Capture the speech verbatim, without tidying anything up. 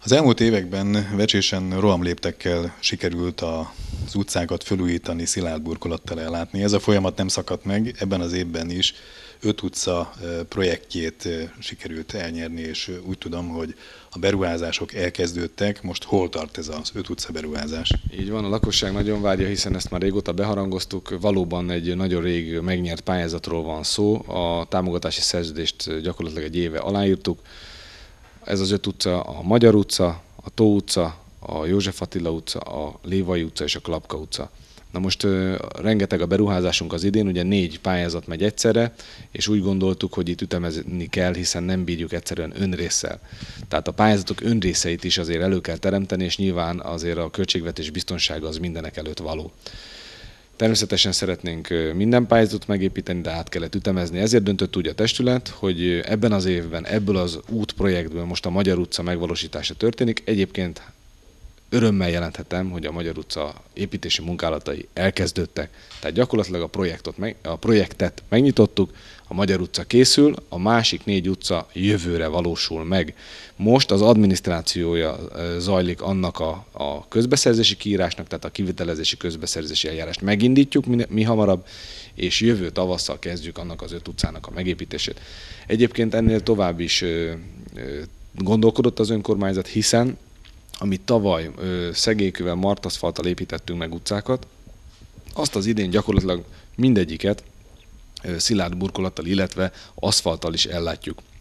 Az elmúlt években vecsésen rohamléptekkel sikerült az utcákat felújítani, szilárd burkolattal ellátni. Ez a folyamat nem szakadt meg, ebben az évben is öt utca projektjét sikerült elnyerni, és úgy tudom, hogy a beruházások elkezdődtek. Most hol tart ez az öt utca beruházás? Így van, a lakosság nagyon várja, hiszen ezt már régóta beharangoztuk. Valóban egy nagyon rég megnyert pályázatról van szó. A támogatási szerződést gyakorlatilag egy éve aláírtuk. Ez az öt utca: a Magyar utca, a Tó utca, a József Attila utca, a Lévai utca és a Klapka utca. Na most uh, rengeteg a beruházásunk az idén, ugye négy pályázat megy egyszerre, és úgy gondoltuk, hogy itt ütemezni kell, hiszen nem bírjuk egyszerűen önrésszel. Tehát a pályázatok önrészeit is azért elő kell teremteni, és nyilván azért a költségvetés biztonsága az mindenek előtt való. Természetesen szeretnénk minden pályázatot megépíteni, de át kellett ütemezni. Ezért döntött úgy a testület, hogy ebben az évben, ebből az útprojektből most a Magyar utca megvalósítása történik. Egyébként örömmel jelenthetem, hogy a Magyar utca építési munkálatai elkezdődtek. Tehát gyakorlatilag a, projektot meg, a projektet megnyitottuk, a Magyar utca készül, a másik négy utca jövőre valósul meg. Most az adminisztrációja zajlik annak a, a közbeszerzési kiírásnak, tehát a kivitelezési közbeszerzési eljárást megindítjuk mi, mi hamarabb, és jövő tavasszal kezdjük annak az öt utcának a megépítését. Egyébként ennél tovább is ö, ö, gondolkodott az önkormányzat, hiszen amit tavaly ö, szegélykővel, martaszfalttal építettünk meg utcákat, azt az idén gyakorlatilag mindegyiket ö, szilárd burkolattal, illetve aszfalttal is ellátjuk.